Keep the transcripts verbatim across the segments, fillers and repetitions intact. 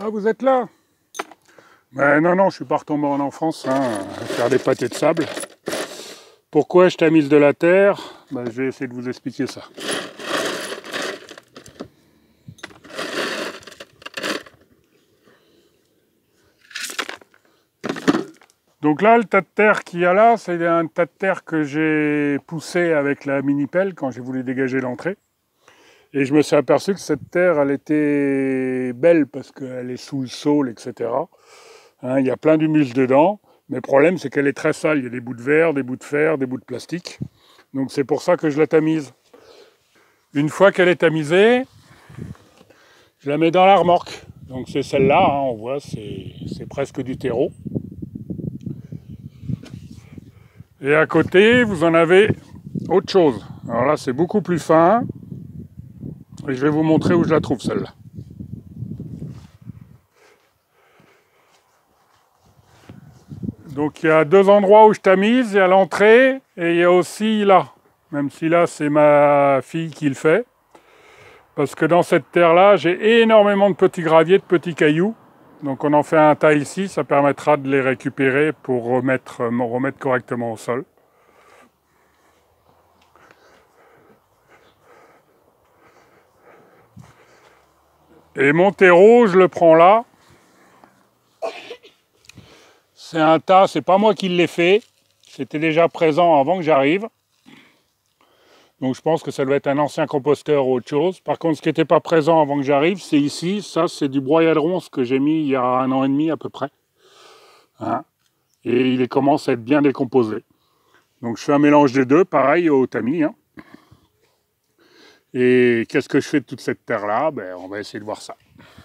Ah, vous êtes là? Ben non, non, je suis pas retombé en enfance, hein, à faire des pâtés de sable. Pourquoi je tamise de la terre? Ben, je vais essayer de vous expliquer ça. Donc là, le tas de terre qu'il y a là, c'est un tas de terre que j'ai poussé avec la mini-pelle quand j'ai voulu dégager l'entrée. Et je me suis aperçu que cette terre, elle était belle parce qu'elle est sous le sol, et cetera. Hein, il y a plein d'humus dedans. Mais le problème, c'est qu'elle est très sale. Il y a des bouts de verre, des bouts de fer, des bouts de plastique. Donc c'est pour ça que je la tamise. Une fois qu'elle est tamisée, je la mets dans la remorque. Donc c'est celle-là, hein, on voit, c'est presque du terreau. Et à côté, vous en avez autre chose. Alors là, c'est beaucoup plus fin. Et je vais vous montrer où je la trouve, celle-là. Donc il y a deux endroits où je tamise. Il y a l'entrée et il y a aussi là. Même si là, c'est ma fille qui le fait. Parce que dans cette terre-là, j'ai énormément de petits graviers, de petits cailloux. Donc on en fait un tas ici. Ça permettra de les récupérer pour remettre, remettre correctement au sol. Et mon terreau, je le prends là. C'est un tas, c'est pas moi qui l'ai fait. C'était déjà présent avant que j'arrive. Donc je pense que ça doit être un ancien composteur ou autre chose. Par contre, ce qui n'était pas présent avant que j'arrive, c'est ici. Ça, c'est du broyadron, ce que j'ai mis il y a un an et demi à peu près. Hein, et il commence à être bien décomposé. Donc je fais un mélange des deux, pareil au tamis. Hein. Et qu'est-ce que je fais de toute cette terre-là? Ben, on va essayer de voir ça.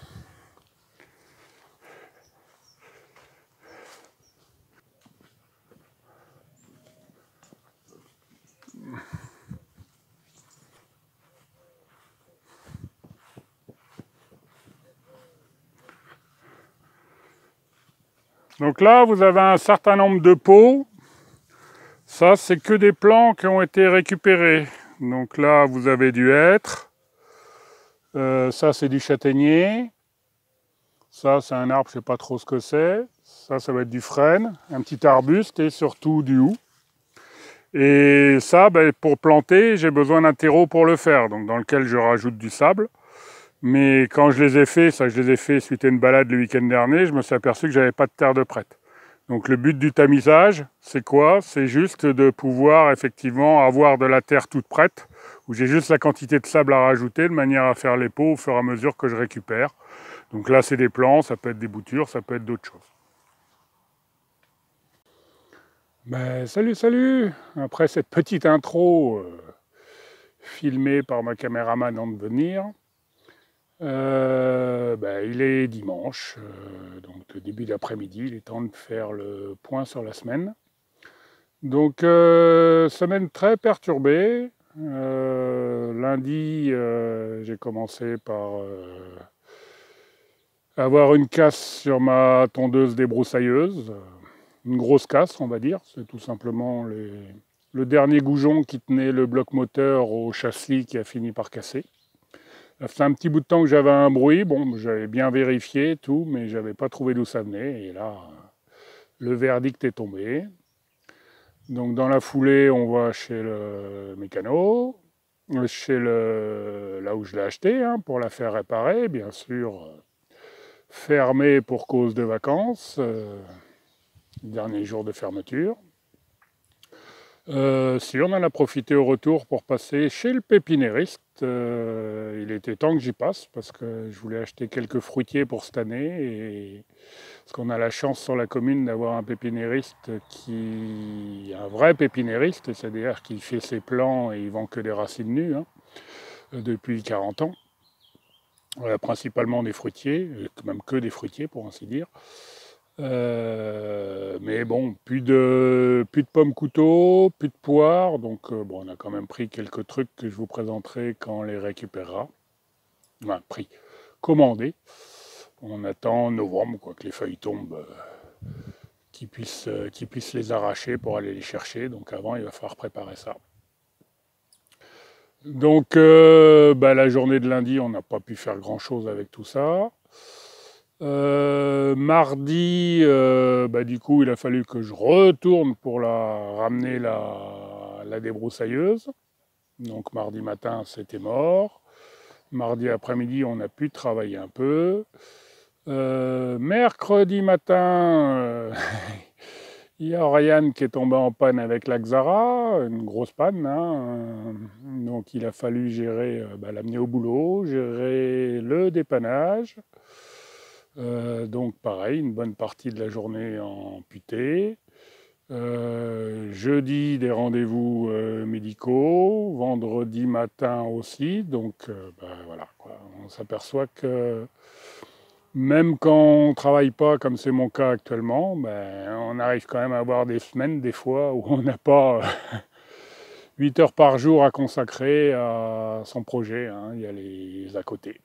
Donc là, vous avez un certain nombre de pots. Ça, c'est que des plants qui ont été récupérés. Donc là, vous avez du hêtre. Euh, ça, c'est du châtaignier. Ça, c'est un arbre, je ne sais pas trop ce que c'est. Ça, ça va être du frêne, un petit arbuste et surtout du houx. Et ça, ben, pour planter, j'ai besoin d'un terreau pour le faire, donc dans lequel je rajoute du sable. Mais quand je les ai faits, ça je les ai faits suite à une balade le week-end dernier, je me suis aperçu que j'avais pas de terre de prête. Donc le but du tamisage, c'est quoi? C'est juste de pouvoir effectivement avoir de la terre toute prête, où j'ai juste la quantité de sable à rajouter, de manière à faire les pots au fur et à mesure que je récupère. Donc là, c'est des plants, ça peut être des boutures, ça peut être d'autres choses. Ben, salut, salut! Après cette petite intro euh, filmée par ma caméraman avant de venir, euh, ben, il est dimanche, euh, donc début d'après-midi, il est temps de faire le point sur la semaine. Donc, euh, semaine très perturbée. Euh, lundi, euh, j'ai commencé par euh, avoir une casse sur ma tondeuse débroussailleuse. Une grosse casse, on va dire. C'est tout simplement les... le dernier goujon qui tenait le bloc moteur au châssis qui a fini par casser. Ça fait un petit bout de temps que j'avais un bruit. Bon, j'avais bien vérifié tout, mais je n'avais pas trouvé d'où ça venait. Et là, le verdict est tombé. Donc dans la foulée, on va chez le mécano, chez le... là où je l'ai acheté, hein, pour la faire réparer, bien sûr, fermé pour cause de vacances. Euh... Dernier jour de fermeture. Euh, si on en a profité au retour pour passer chez le pépinériste, euh, il était temps que j'y passe parce que je voulais acheter quelques fruitiers pour cette année et parce qu'on a la chance sur la commune d'avoir un pépinériste qui un vrai pépinériste, c'est-à-dire qui fait ses plants et il vend que des racines nues hein, depuis quarante ans. Voilà, principalement des fruitiers, même que des fruitiers pour ainsi dire. Euh, mais bon, plus de, plus de pommes couteaux, plus de poires, donc euh, bon, on a quand même pris quelques trucs que je vous présenterai quand on les récupérera. Enfin, pris, commandé. On attend novembre, quoi, que les feuilles tombent, euh, qu'ils puissent, euh, qu'ils puissent les arracher pour aller les chercher. Donc avant, il va falloir préparer ça. Donc, euh, bah, la journée de lundi, on n'a pas pu faire grand-chose avec tout ça. Euh, mardi, euh, bah, du coup, il a fallu que je retourne pour la, ramener la, la débroussailleuse. Donc mardi matin, c'était mort. Mardi après-midi, on a pu travailler un peu. Euh, mercredi matin, euh, il y a Oriane qui est tombée en panne avec la Xara, une grosse panne. Hein. Donc il a fallu gérer, euh, bah, l'amener au boulot, gérer le dépannage. Euh, donc pareil, une bonne partie de la journée amputée. Euh, jeudi, des rendez-vous euh, médicaux. Vendredi matin aussi. Donc euh, bah, voilà, quoi. On s'aperçoit que même quand on ne travaille pas, comme c'est mon cas actuellement, ben, on arrive quand même à avoir des semaines, des fois, où on n'a pas huit heures par jour à consacrer à son projet. Hein. Il y a les à côté.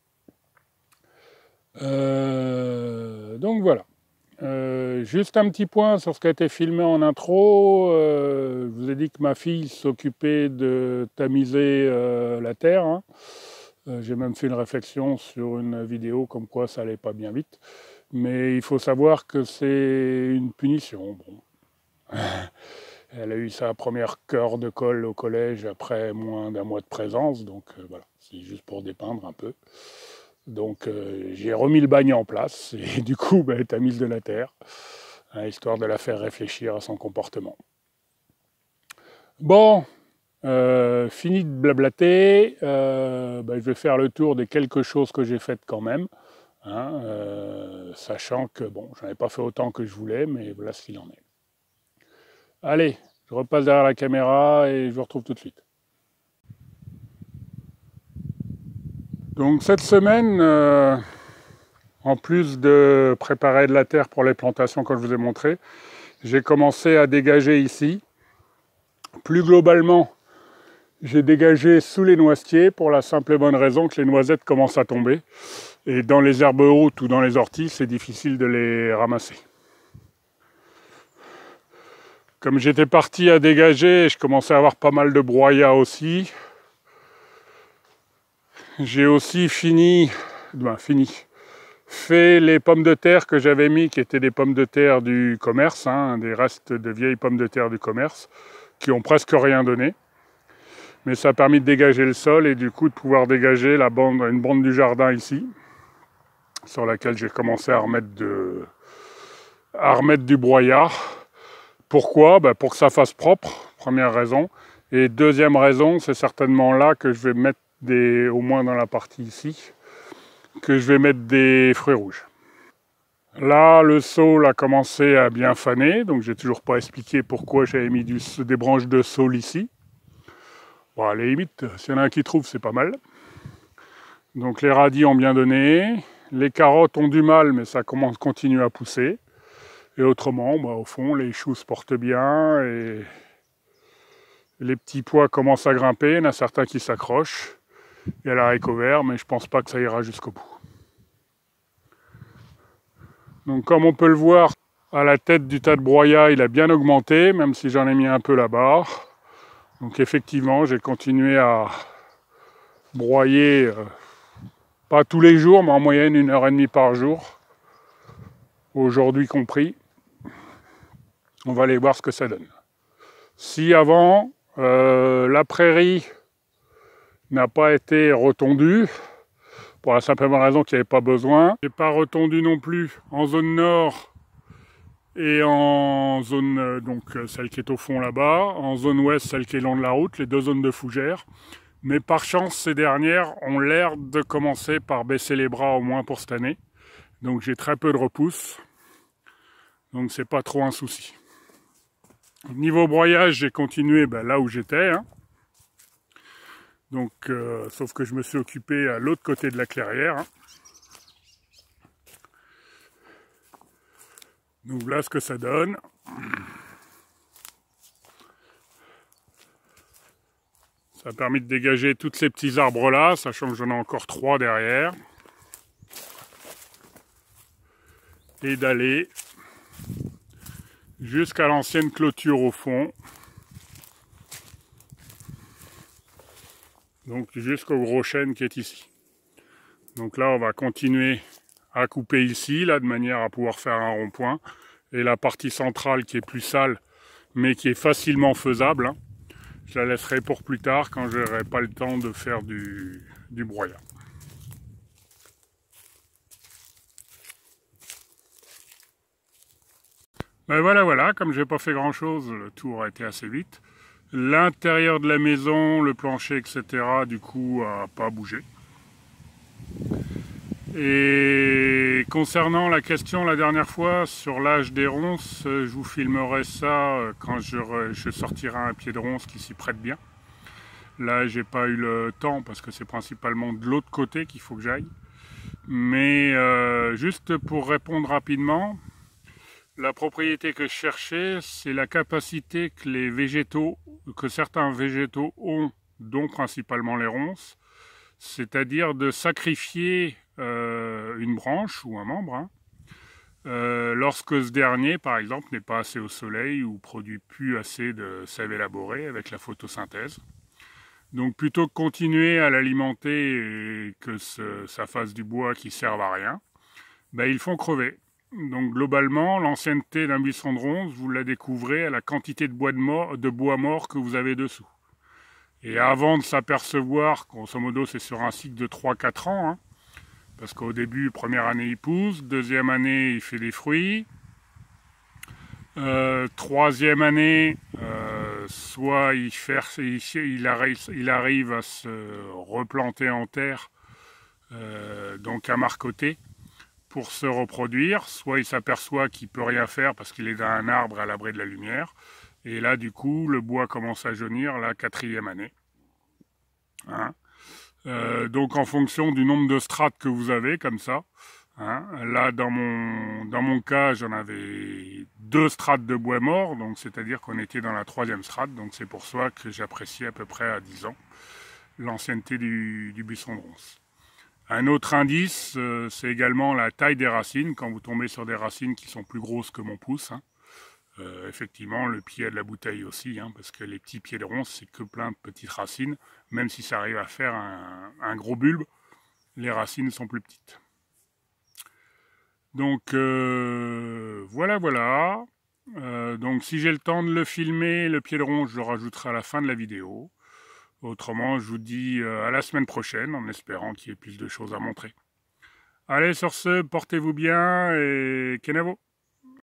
Euh, donc voilà. Euh, juste un petit point sur ce qui a été filmé en intro. Euh, je vous ai dit que ma fille s'occupait de tamiser euh, la terre. Hein. Euh, j'ai même fait une réflexion sur une vidéo comme quoi ça allait pas bien vite. Mais il faut savoir que c'est une punition. Bon. Elle a eu sa première cœur de colle au collège après moins d'un mois de présence. Donc euh, voilà, c'est juste pour dépeindre un peu. Donc euh, j'ai remis le bagne en place et du coup bah, t'as mis de la terre, hein, histoire de la faire réfléchir à son comportement. Bon, euh, fini de blablater, euh, bah, je vais faire le tour des quelques choses que j'ai faites quand même, hein, euh, sachant que bon, j'en ai pas fait autant que je voulais, mais voilà ce qu'il en est. Allez, je repasse derrière la caméra et je vous retrouve tout de suite. Donc cette semaine, euh, en plus de préparer de la terre pour les plantations comme je vous ai montré, j'ai commencé à dégager ici. Plus globalement, j'ai dégagé sous les noisetiers pour la simple et bonne raison que les noisettes commencent à tomber. Et dans les herbes hautes ou dans les orties, c'est difficile de les ramasser. Comme j'étais parti à dégager, je commençais à avoir pas mal de broyats aussi. J'ai aussi fini, ben fini, fait les pommes de terre que j'avais mis, qui étaient des pommes de terre du commerce, hein, des restes de vieilles pommes de terre du commerce, qui ont presque rien donné. Mais ça a permis de dégager le sol et du coup de pouvoir dégager la bande, une bande du jardin ici, sur laquelle j'ai commencé à remettre, de, à remettre du broyat. Pourquoi? Ben pour que ça fasse propre, première raison. Et deuxième raison, c'est certainement là que je vais mettre des, au moins dans la partie ici, que je vais mettre des fruits rouges. Là, le saule a commencé à bien faner, donc j'ai toujours pas expliqué pourquoi j'avais mis du, des branches de saule ici. Bon, à la limite, s'il y en a un qui trouve, c'est pas mal. Donc les radis ont bien donné, les carottes ont du mal, mais ça commence, continue à pousser. Et autrement, bah, au fond, les choux se portent bien et les petits pois commencent à grimper. Il y en a certains qui s'accrochent. Il y a l'haricot vert, mais je pense pas que ça ira jusqu'au bout. Donc comme on peut le voir, à la tête du tas de broyat, il a bien augmenté, même si j'en ai mis un peu là-bas. Donc effectivement, j'ai continué à broyer, euh, pas tous les jours, mais en moyenne une heure et demie par jour, aujourd'hui compris. On va aller voir ce que ça donne. Si avant, euh, la prairie n'a pas été retondue, pour la simple raison qu'il n'y avait pas besoin. Je n'ai pas retondu non plus en zone nord et en zone, euh, donc celle qui est au fond là-bas, en zone ouest, celle qui est long de la route, les deux zones de fougères. Mais par chance, ces dernières ont l'air de commencer par baisser les bras au moins pour cette année. Donc j'ai très peu de repousse. Donc c'est pas trop un souci. Niveau broyage, j'ai continué ben, là où j'étais. Hein. Donc, euh, sauf que je me suis occupé à l'autre côté de la clairière. Hein. Donc voilà ce que ça donne. Ça a permis de dégager tous ces petits arbres là, sachant que j'en ai encore trois derrière. Et d'aller jusqu'à l'ancienne clôture au fond. Donc jusqu'au gros chêne qui est ici. Donc là on va continuer à couper ici, là, de manière à pouvoir faire un rond-point. Et la partie centrale qui est plus sale, mais qui est facilement faisable, hein, je la laisserai pour plus tard quand je n'aurai pas le temps de faire du, du broyat. Ben voilà, voilà, comme j'ai pas fait grand chose, le tour a été assez vite. L'intérieur de la maison, le plancher, et cetera, du coup, a pas bougé. Et concernant la question la dernière fois sur l'âge des ronces, je vous filmerai ça quand je, je sortirai un pied de ronce qui s'y prête bien. Là, j'ai pas eu le temps parce que c'est principalement de l'autre côté qu'il faut que j'aille. Mais euh, juste pour répondre rapidement, la propriété que je cherchais, c'est la capacité que les végétaux, que certains végétaux ont, dont principalement les ronces, c'est-à-dire de sacrifier euh, une branche ou un membre, hein, euh, lorsque ce dernier, par exemple, n'est pas assez au soleil ou produit plus assez de sève élaborée avec la photosynthèse. Donc plutôt que continuer à l'alimenter et que ce, ça fasse du bois qui ne serve à rien, ben, ils font crever. Donc globalement, l'ancienneté d'un buisson de ronce, vous la découvrez à la quantité de bois, de mort, de bois mort que vous avez dessous. Et avant de s'apercevoir, grosso modo c'est sur un cycle de trois à quatre ans, hein, parce qu'au début, première année il pousse, deuxième année il fait des fruits, euh, troisième année, euh, soit il, fait, il, il, arrive, il arrive à se replanter en terre, euh, donc à marcoter, pour se reproduire, soit il s'aperçoit qu'il ne peut rien faire parce qu'il est dans un arbre à l'abri de la lumière, et là du coup le bois commence à jaunir la quatrième année. Hein, euh, donc en fonction du nombre de strates que vous avez, comme ça, hein, là dans mon, dans mon cas j'en avais deux strates de bois mort, donc c'est-à-dire qu'on était dans la troisième strate, donc c'est pour ça que j'apprécie à peu près à dix ans l'ancienneté du, du buisson de ronce. Un autre indice, euh, c'est également la taille des racines. Quand vous tombez sur des racines qui sont plus grosses que mon pouce, hein, euh, effectivement, le pied a de la bouteille aussi, hein, parce que les petits pieds de ronce, c'est que plein de petites racines. Même si ça arrive à faire un, un gros bulbe, les racines sont plus petites. Donc, euh, voilà, voilà. Euh, donc, si j'ai le temps de le filmer, le pied de ronce, je le rajouterai à la fin de la vidéo. Autrement, je vous dis à la semaine prochaine, en espérant qu'il y ait plus de choses à montrer. Allez, sur ce, portez-vous bien et kenavo!